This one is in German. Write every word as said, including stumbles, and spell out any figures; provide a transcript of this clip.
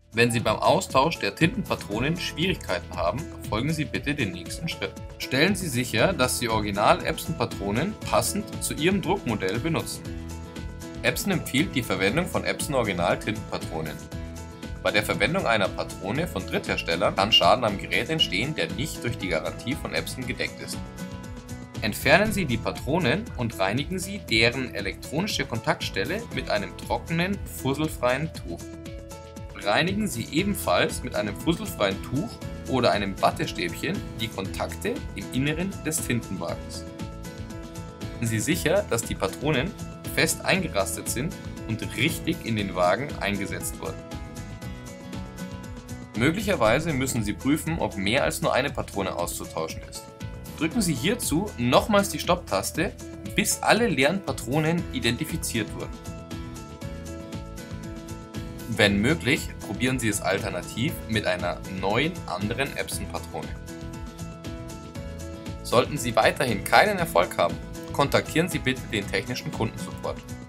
Wenn Sie beim Austausch der Tintenpatronen Schwierigkeiten haben, folgen Sie bitte den nächsten Schritt. Stellen Sie sicher, dass Sie Original-Epson-Patronen passend zu Ihrem Druckmodell benutzen. Epson empfiehlt die Verwendung von Epson Original-Tintenpatronen. Bei der Verwendung einer Patrone von Drittherstellern kann Schaden am Gerät entstehen, der nicht durch die Garantie von Epson gedeckt ist. Entfernen Sie die Patronen und reinigen Sie deren elektronische Kontaktstelle mit einem trockenen, fusselfreien Tuch. Reinigen Sie ebenfalls mit einem fusselfreien Tuch oder einem Wattestäbchen die Kontakte im Inneren des Tintenwagens. Stellen Sie sicher, dass die Patronen fest eingerastet sind und richtig in den Wagen eingesetzt wurden. Möglicherweise müssen Sie prüfen, ob mehr als nur eine Patrone auszutauschen ist. Drücken Sie hierzu nochmals die Stopptaste, bis alle leeren Patronen identifiziert wurden. Wenn möglich, probieren Sie es alternativ mit einer neuen anderen Epson-Patrone. Sollten Sie weiterhin keinen Erfolg haben, kontaktieren Sie bitte den technischen Kundensupport.